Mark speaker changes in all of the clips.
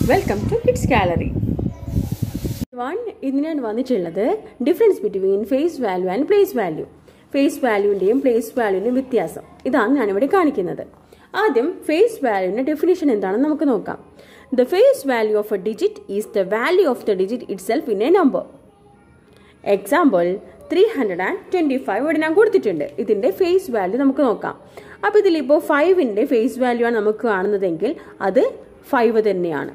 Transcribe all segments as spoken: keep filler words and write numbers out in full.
Speaker 1: Welcome to Kids Gallery. One ഇതിനാണ് വന്നിട്ടുള്ളത് difference between face value and place value. Face വാല്യൂവിന്റെയും place വാല്യൂവിന്റെയും വ്യത്യാസം ഇതാണ് ഞാൻ ഇവിടെ കാണിക്കുന്നത്. ആദ്യം ഫേസ് വാല്യൂവിന്റെ ഡെഫിനിഷൻ എന്താണെന്ന് നമുക്ക് നോക്കാം. The face value of a digit is the value of the digit itself in a number. Example three hundred twenty-five ഇവിടെ ഞാൻ കൊടുത്തിട്ടുണ്ട്. ഇതിന്റെ ഫേസ് വാല്യൂ നമുക്ക് നോക്കാം. അപ്പോൾ ഇതിൽ ഇപ്പോൾ ഫൈവിന്റെ ഫേസ് വാല്യൂ ആണ് നമുക്ക് കാണുന്നതെങ്കിൽ അത് ഫൈവ് തന്നെയാണ്.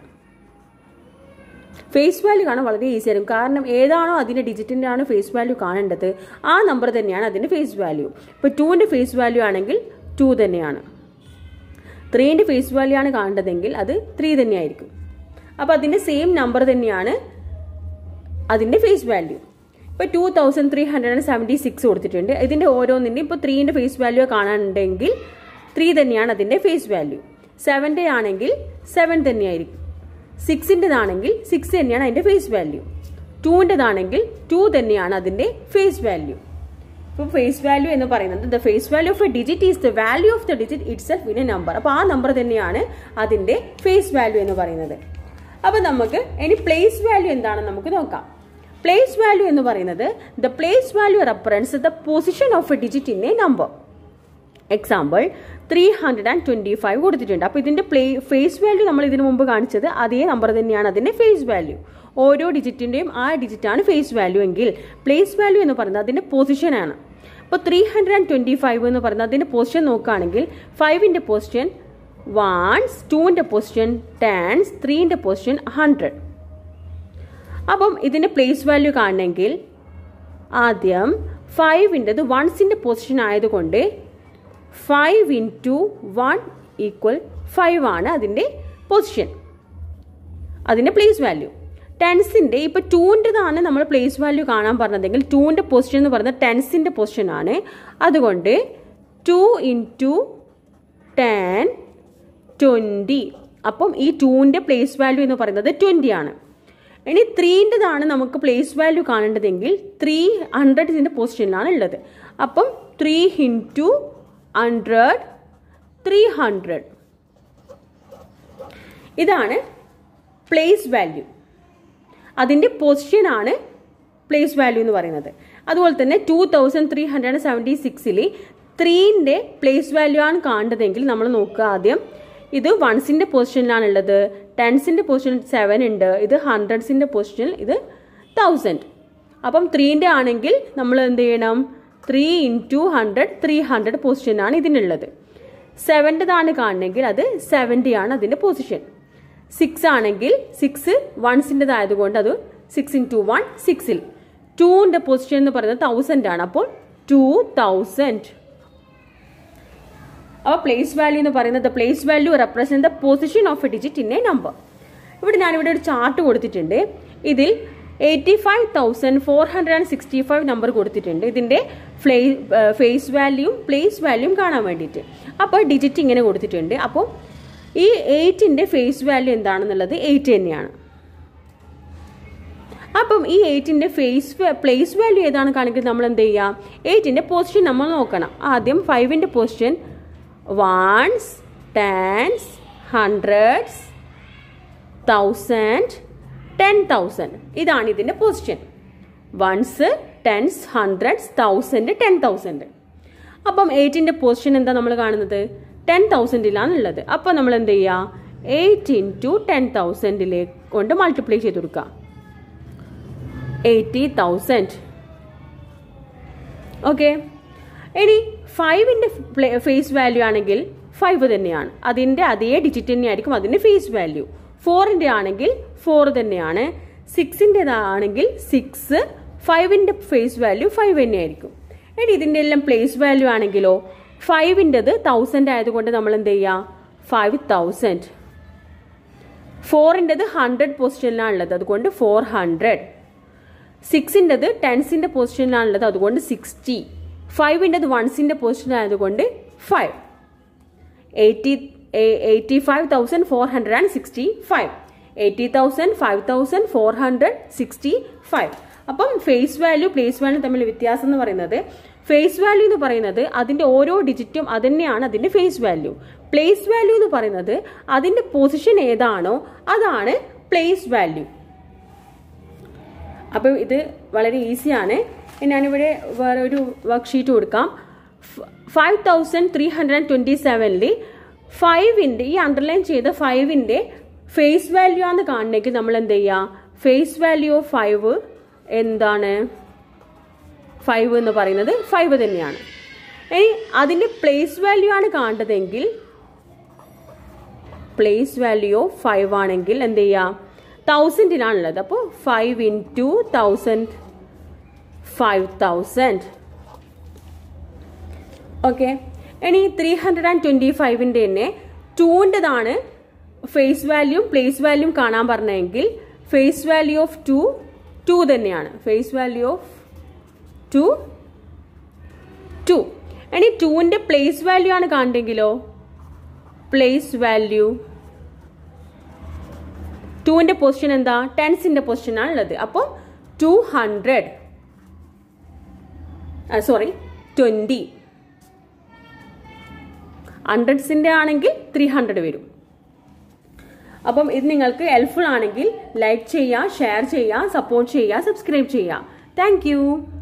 Speaker 1: ഫേസ് വാല്യൂ കാണാൻ വളരെ ഈസി ആയിരിക്കും. കാരണം ഏതാണോ അതിന്റെ ഡിജിറ്റിന്റെ ആണ് ഫേസ് വാല്യൂ കാണേണ്ടത് ആ നമ്പർ തന്നെയാണ് അതിന്റെ ഫേസ് വാല്യൂ. ഇപ്പോൾ ടൂവിന്റെ ഫേസ് വാല്യൂ ആണെങ്കിൽ ടു തന്നെയാണ്. ത്രീന്റെ ഫേസ് വാല്യൂ ആണ് കാണേണ്ടതെങ്കിൽ അത് ത്രീ തന്നെയായിരിക്കും. അപ്പോൾ അതിന്റെ സെയിം നമ്പർ തന്നെയാണ് അതിന്റെ ഫേസ് വാല്യൂ. ഇപ്പോൾ two thousand three hundred seventy six കൊടുത്തിട്ടുണ്ട്. ഇതിന്റെ ഓരോന്നിന്റെയും ഇപ്പോൾ ത്രീന്റെ ഫേസ് വാല്യൂ കാണാനുണ്ടെങ്കിൽ ത്രീ തന്നെയാണ് അതിന്റെ ഫേസ് വാല്യൂ. സെവൻ്റെ ആണെങ്കിൽ സെവൻ തന്നെയായിരിക്കും. സിക്സിൻ്റെതാണെങ്കിൽ സിക്സ് തന്നെയാണ് അതിന്റെ ഫേസ് വാല്യൂ. ടൂവിൻ്റെതാണെങ്കിൽ ടു തന്നെയാണ് അതിന്റെ ഫേസ് വാല്യൂ. ഇപ്പോൾ ഫേസ് വാല്യൂ എന്ന് പറയുന്നത് the face value of a digit is the value of the digit itself in a number. അപ്പോൾ ആ നമ്പർ തന്നെയാണ് അതിന്റെ ഫേസ് വാല്യൂ എന്ന് പറയുന്നത്. അപ്പോൾ നമുക്ക് ഇനി പ്ലേസ് വാല്യൂ എന്താണെന്ന് നമുക്ക് നോക്കാം. പ്ലേസ് വാല്യൂ എന്ന് പറയുന്നത് the place value reference the position of a digit in a number. Example three hundred and twenty five കൊടുത്തിട്ടുണ്ട്. അപ്പോൾ ഇതിന്റെ പ്ലേ ഫേസ് വാല്യൂ നമ്മൾ ഇതിനു മുമ്പ് കാണിച്ചത് അതേ നമ്പർ തന്നെയാണ് അതിന്റെ ഫേസ് വാല്യൂ. ഓരോ ഡിജിറ്റിന്റെയും ആ ഡിജിറ്റാണ് ഫേസ് വാല്യൂ എങ്കിൽ പ്ലേസ് വാല്യൂ എന്ന് പറയുന്നത് അതിന്റെ പൊസിഷനാണ്. അപ്പോൾ three hundred and twenty five എന്ന് പറയുന്നത് അതിന്റെ പൊസിഷൻ നോക്കുകയാണെങ്കിൽ ഫൈവിന്റെ പൊസിഷൻ വൺസ്, ടൂവിന്റെ പൊസിഷൻ ടെൻസ്, ത്രീന്റെ പൊസിഷൻ ഹൺഡ്രഡ്. അപ്പം ഇതിന്റെ പ്ലേസ് വാല്യൂ കാണണമെങ്കിൽ ആദ്യം ഫൈവിൻ്റെത് വൺസിന്റെ പൊസിഷൻ ആയതുകൊണ്ട് five into one equal five ആണ് അതിൻ്റെ പൊസിഷൻ, അതിൻ്റെ പ്ലേസ് വാല്യൂ. ടെൻസിൻ്റെ ഇപ്പോൾ ടൂവിൻ്റെതാണ് നമ്മൾ പ്ലേസ് വാല്യൂ കാണാൻ പറഞ്ഞതെങ്കിൽ ടൂവിൻ്റെ പൊസിഷൻ എന്ന് പറയുന്നത് ടെൻസിൻ്റെ പൊസിഷൻ ആണ്. അതുകൊണ്ട് ടു ഇൻറ്റു ടെൻ ട്വൻറ്റി. അപ്പം ഈ ടൂവിൻ്റെ പ്ലേസ് വാല്യൂ എന്ന് പറയുന്നത് ട്വൻറ്റി ആണ്. ഇനി ത്രീൻ്റെതാണ് നമുക്ക് പ്ലേസ് വാല്യൂ കാണേണ്ടതെങ്കിൽ ത്രീ ഹൺഡ്രഡ് ഇതിൻ്റെ പൊസിഷനിലാണ് ഉള്ളത്. അപ്പം three into hundred three hundred. ഇതാണ് പ്ലേസ് വാല്യൂ. അതിൻ്റെ പൊസിഷനാണ് പ്ലേസ് വാല്യൂ എന്ന് പറയുന്നത്. അതുപോലെ തന്നെ two thousand three hundred seventy സിക്സിൽ ത്രീൻ്റെ പ്ലേസ് വാല്യൂ ആണ് കാണേണ്ടതെങ്കിൽ നമ്മൾ നോക്കുക ആദ്യം. ഇത് വൺസിൻ്റെ പൊസിഷനിലാണുള്ളത്, ടെൻസിൻ്റെ പൊസിഷൻ സെവൻ ഉണ്ട്, ഇത് ഹൺഡ്രഡ്സിൻ്റെ പൊസിഷനിൽ ഇത് തൗസൻഡ്. അപ്പം ത്രീൻ്റെ ആണെങ്കിൽ നമ്മൾ എന്ത് ചെയ്യണം? Three into hundred three hundred പൊസിഷനാണ് ഇതിനുള്ളത്. സെവൻ്റെതാണ് കാണണമെങ്കിൽ അത് സെവൻറ്റി ആണ് അതിൻ്റെ പൊസിഷൻ. സിക്സ് ആണെങ്കിൽ സിക്സ് വൺസിൻ്റെതായതുകൊണ്ട് അത് സിക്സ് ഇൻറ്റു വൺ സിക്സിൽ. ടൂവിൻ്റെ പൊസിഷൻ എന്ന് പറയുന്നത് തൗസൻഡ് ആണ്. അപ്പോൾ ടു തൗസൻഡ്. അപ്പോൾ പ്ലേസ് വാല്യൂ എന്ന് പറയുന്നത് place value represent the position of a digit in a number. ഇവിടെ ഞാനിവിടെ ഒരു ചാർട്ട് കൊടുത്തിട്ടുണ്ട്. ഇതിൽ eighty five thousand four hundred and sixty five number കൊടുത്തിട്ടുണ്ട്. ഇതിൻ്റെ ഫ്ലേ ഫേസ് വാല്യൂയും പ്ലേസ് വാല്യൂയും കാണാൻ വേണ്ടിയിട്ട്. അപ്പോൾ ഡിജിറ്റ് ഇങ്ങനെ കൊടുത്തിട്ടുണ്ട്. അപ്പോൾ ഈ എയ്റ്റിൻ്റെ ഫേസ് വാല്യൂ എന്താണെന്നുള്ളത് എയ്റ്റ് തന്നെയാണ്. അപ്പം ഈ എയ്റ്റിൻ്റെ ഫേസ് പ്ലേസ് വാല്യൂ ഏതാണ് കാണിക്കുന്നത് നമ്മൾ എന്ത് ചെയ്യുക? എയ്റ്റിൻ്റെ പൊസിഷൻ നമ്മൾ നോക്കണം. ആദ്യം ഫൈവിൻ്റെ position ones, tens, hundreds, thousand, ten thousand. ഇതാണ് ഇതിൻ്റെ position. Ones, tens, hundreds, thousand, ten thousand. അപ്പം എയ്റ്റിൻ്റെ പൊസിഷൻ എന്താ നമ്മൾ കാണുന്നത്? ടെൻ തൗസൻഡിലാണ് ഉള്ളത്. അപ്പോൾ നമ്മൾ എന്ത് ചെയ്യുക? എയ്റ്റ് ഇൻറ്റു ടെൻ തൗസൻഡിലേക്ക് കൊണ്ട് മൾട്ടിപ്ലൈ ചെയ്ത് കൊടുക്കുക. Eighty thousand. ഓക്കെ. ഇനി ഫൈവിൻ്റെ ഫേസ് വാല്യൂ ആണെങ്കിൽ ഫൈവ് തന്നെയാണ്. അതിൻ്റെ അതേ ഡിജിറ്റ് തന്നെയായിരിക്കും അതിൻ്റെ ഫേസ് വാല്യൂ. ഫോറിൻ്റെ ആണെങ്കിൽ ഫോർ തന്നെയാണ്. സിക്സിൻ്റെതാണെങ്കിൽ സിക്സ്, ഫൈവിൻ്റെ ഫേസ് വാല്യൂ ഫൈവ് തന്നെയായിരിക്കും. ഇനി ഇതിൻ്റെ എല്ലാം പ്ലേസ് വാല്യൂ ആണെങ്കിലോ ഫൈവിൻ്റെത് തൗസൻഡ് ആയതുകൊണ്ട് നമ്മൾ എന്ത് ചെയ്യുക? Five thousand. ഫോറിൻ്റെത് ഹൺഡ്രഡ് പൊസിഷനിലാണുള്ളത്, അതുകൊണ്ട് ഫോർ ഹൺഡ്രഡ്. സിക്സിൻ്റെത് ടെൻസിൻ്റെ പൊസിഷനിലാണുള്ളത്, അതുകൊണ്ട് സിക്സ്റ്റി. ഫൈവിൻ്റെത് വൺസിൻ്റെ പൊസിഷനായതുകൊണ്ട് five. Eighty eighty five thousand four hundred and sixty five. Eighty thousand five thousand four hundred sixty five. അപ്പം ഫേസ് വാല്യൂ പ്ലേസ് വാല്യൂ തമ്മിൽ വ്യത്യാസം എന്ന് പറയുന്നത് ഫേസ് വാല്യൂ എന്ന് പറയുന്നത് അതിന്റെ ഓരോ ഡിജിറ്റും അത് തന്നെയാണ് അതിന്റെ ഫേസ് വാല്യൂ. പ്ലേസ് വാല്യൂ എന്ന് പറയുന്നത് അതിന്റെ പൊസിഷൻ ഏതാണോ അതാണ് പ്ലേസ് വാല്യൂ. അപ്പം ഇത് വളരെ ഈസിയാണ്. ഞാനിവിടെ വേറെ ഒരു വർക്ക്ഷീറ്റ് കൊടുക്കാം. Five thousand three hundred twenty സെവനിൽ ഫൈവിന്റെ ഈ അണ്ടർലൈൻ ചെയ്ത ഫൈവിന്റെ ഫേസ് വാല്യൂ ആണെന്ന് കാണണമെങ്കിൽ നമ്മൾ എന്ത് ചെയ്യുക? ഫേസ് വാല്യൂ ഓഫ് ഫൈവ് എന്താണ്? ഫൈവ് എന്ന് പറയുന്നത് ഫൈവ് തന്നെയാണ്. ഇനി അതിന്റെ പ്ലേസ് വാല്യൂ ആണ് കാണേണ്ടതെങ്കിൽ പ്ലേസ് വാല്യൂ ഓഫ് ഫൈവ് ആണെങ്കിൽ എന്ത് ചെയ്യാം? തൗസൻഡിനാണുള്ളത്. അപ്പോൾ five into thousand five thousand. Okay. ഇനി ത്രീ ഹൺഡ്രഡ് ആൻഡ് ട്വന്റി ഫൈവിന്റെ തന്നെ ടൂൻ്റെതാണ് ഫേസ് വാല്യൂം പ്ലേസ് വാല്യൂം കാണാൻ പറഞ്ഞെങ്കിൽ face value of two two തന്നെയാണ്. Face value of two two. ഇനി ടൂവിന്റെ പ്ലേസ് വാല്യൂ ആണ് കാണണ്ടെങ്കിലോ പ്ലേസ് വാല്യൂ ടൂവിന്റെ പൊസിഷൻ എന്താ? ടെൻസിന്റെ പൊസിഷൻ ആണുള്ളത്. അപ്പോൾ ടു ഹൺഡ്രഡ് സോറി ട്വന്റി. ഹൺഡ്രഡ്സിന്റെ ആണെങ്കിൽ ത്രീ ഹൺഡ്രഡ് വരും. അപ്പം ഇത് നിങ്ങൾക്ക് ഹെൽപ്ഫുൾ ആണെങ്കിൽ ലൈക്ക് ചെയ്യുക, ഷെയർ ചെയ്യുക, സപ്പോർട്ട് ചെയ്യുക, സബ്സ്ക്രൈബ് ചെയ്യുക. Thank U.